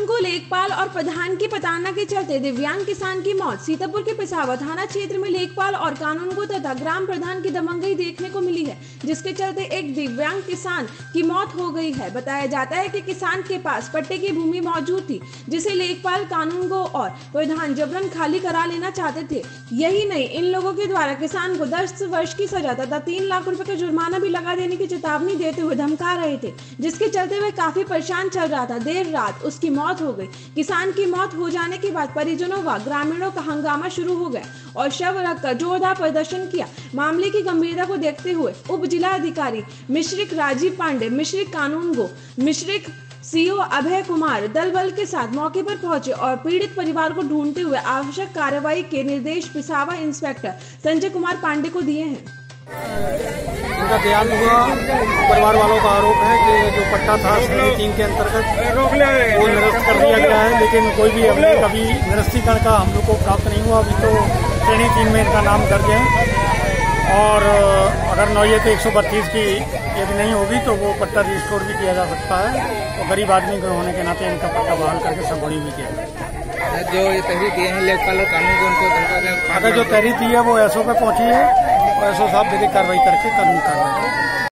कानून को लेखपाल और प्रधान की प्रताड़ना के चलते दिव्यांग किसान की मौत। सीतापुर के पिसावर थाना क्षेत्र में लेखपाल और कानून को तथा ग्राम प्रधान की दबंगई देखने को मिली है, जिसके चलते एक दिव्यांग किसान की मौत हो गई है। बताया जाता है कि किसान के पास पट्टे की भूमि मौजूद थी, जिसे लेखपाल कानून को और प्रधान जबरन खाली करा लेना चाहते थे। यही नहीं, इन लोगों के द्वारा किसान को 10 वर्ष की सजा तथा 3 लाख रुपए का जुर्माना भी लगा देने की चेतावनी देते हुए धमका रहे थे, जिसके चलते वह काफी परेशान चल रहा था। देर रात उसकी मौत हो गई। किसान की मौत हो जाने के बाद परिजनों व ग्रामीणों का हंगामा शुरू हो गया और शव रखकर जोरदार प्रदर्शन किया। मामले की गंभीरता को देखते हुए उप जिला अधिकारी मिश्रिक राजीव पांडे, मिश्रिक कानून गो, मिश्रिक सीओ अभय कुमार दल बल के साथ मौके पर पहुंचे और पीड़ित परिवार को ढूंढते हुए आवश्यक कार्रवाई के निर्देश पिसावर इंस्पेक्टर संजय कुमार पांडे को दिए हैं। उनका देहांत हुआ। परिवार वालों का आरोप है कि जो पट्टा था श्रेणी 3 के अंतर्गत वो निरस्त कर दिया गया है, लेकिन कोई भी अभी कभी निरस्तीकरण का हम लोग को प्राप्त नहीं हुआ। अभी तो श्रेणी 3 में इनका नाम दर्ज है और अगर नौयत 132 की यदि नहीं होगी तो वो पट्टा रिस्टोर भी किया जा सकता है। तो गरीब आदमी के होने के नाते इनका पट्टा बहाल करके संबोधी भी किया जाए। जो ये तहरीर दिए हैं लेखपाल और कानून को उनको अगर जो तहरीर दी है वो एसओ पे पहुंची है और एसओ साहब विधिक कार्रवाई करके कानून कार्रवाई